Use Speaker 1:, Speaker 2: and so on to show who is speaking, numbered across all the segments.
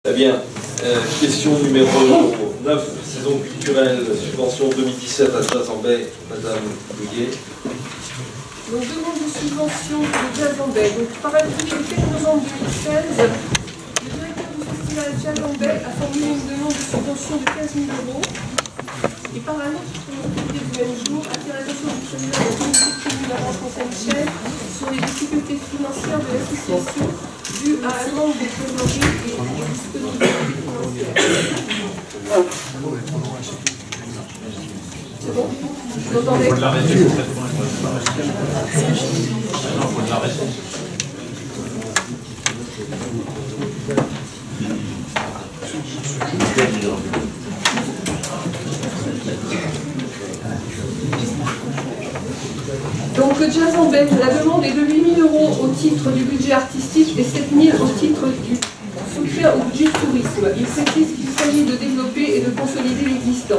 Speaker 1: Très bien. Question numéro 9, saison culturelle, subvention 2017 à Jazz en Bay, Madame Bouillet.
Speaker 2: Donc, demande de subvention de Jazz en Bay. Donc, par arrêté le 4 novembre 2016, le directeur du festival Jazz en Bay a formulé une demande de subvention de 15 000 €. Et par un autre communiqué du même jour, attire l'attention du président de la commission commune à Saint-Michel sur les difficultés financières de l'association dues à un manque de trésorerie et de disponibilité financière. C'est bon? Vous entendez?
Speaker 3: Faut l'arrêter complètement. Non, faut l'arrêter.
Speaker 2: Donc, Jazz en Bay, la demande est de 8 000 € au titre du budget artistique et 7 000 € au titre du soutien au budget tourisme. Il précise qu'il s'agit de développer et de consolider l'existant.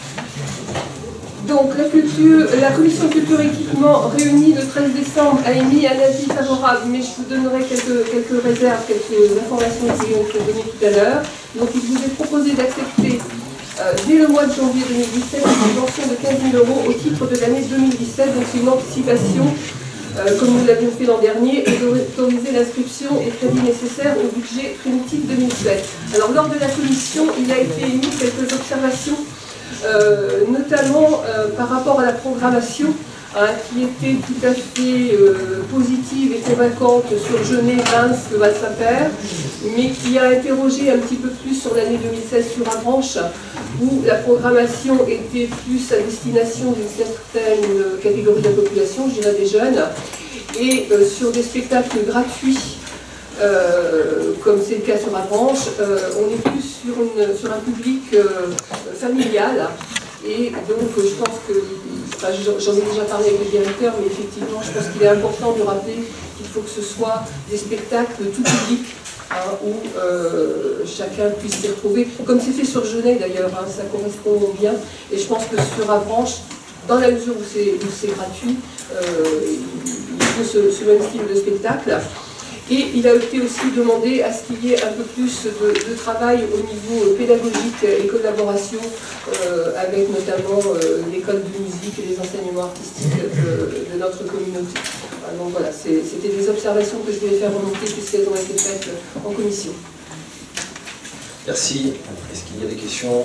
Speaker 2: Donc, la commission culture et équipement réunie le 13 décembre a émis un avis favorable, mais je vous donnerai quelques réserves, quelques informations qui ont été données tout à l'heure. Donc, il vous est proposé d'accepter dès le mois de janvier 2017 une subvention de 15 000 € au titre de l'année 2017. Donc, c'est une anticipation, comme nous l'avions fait l'an dernier, et d'autoriser l'inscription des crédits nécessaires au budget primitif 2007. Alors, lors de la commission, il a été émis quelques observations. Notamment par rapport à la programmation qui était tout à fait positive et convaincante sur Genet, Reims, Val-Saint-Père, mais qui a interrogé un petit peu plus sur l'année 2016 sur Avranches, où la programmation était plus à destination d'une certaine catégorie de la population, je dirais des jeunes, et sur des spectacles gratuits. Comme c'est le cas sur Avranches, on est plus sur un public familial. Et donc, je pense que, j'en ai déjà parlé avec le directeur, mais effectivement, je pense qu'il est important de rappeler qu'il faut que ce soit des spectacles tout public, où chacun puisse s'y retrouver. Comme c'est fait sur Genet d'ailleurs, ça correspond bien. Et je pense que sur Avranches, dans la mesure où c'est gratuit, il faut ce même style de spectacle. Et il a été aussi demandé à ce qu'il y ait un peu plus de travail au niveau pédagogique et collaboration avec notamment l'école de musique et les enseignements artistiques de notre communauté. Donc voilà, c'était des observations que je voulais faire remonter puisqu'elles ont été faites en commission.
Speaker 1: Merci. Est-ce qu'il y a des questions?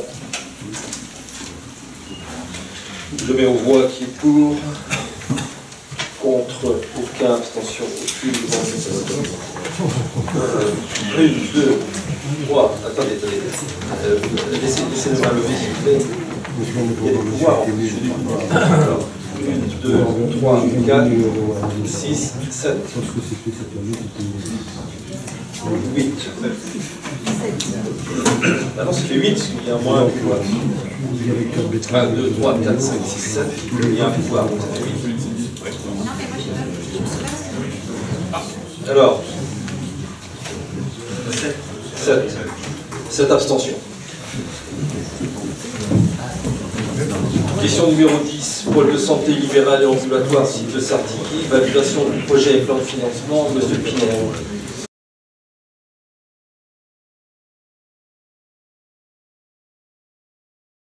Speaker 1: Je mets aux voix qui est pour. Contre, aucun, abstention, aucune, une, deux, trois, attendez, laissez-moi lever s'il vous plaît. Il y a des pouvoirs en plus. Alors, 1, 2, 3, 4, 6, 7, 8. Ah non, ça fait 8, parce qu'il y a moins un pouvoir. 1, 2, 3, 4, 5, 6, 7, il y a un pouvoir, donc ça fait 8. Alors, 7 abstentions. Question numéro 10, pôle de santé libéral et ambulatoire, site de Sartiki, validation du projet et plan de financement, Monsieur Pinel.